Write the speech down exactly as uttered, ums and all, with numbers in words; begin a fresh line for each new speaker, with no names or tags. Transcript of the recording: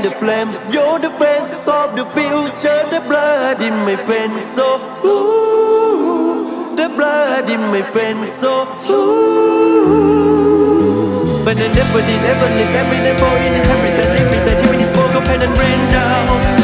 in the flames. You're the face of the future, the blood in my veins. So ooh, the blood in my veins. So ooh. But I never did ever live happy, never inherit the limit that you spoke of pen and rain down.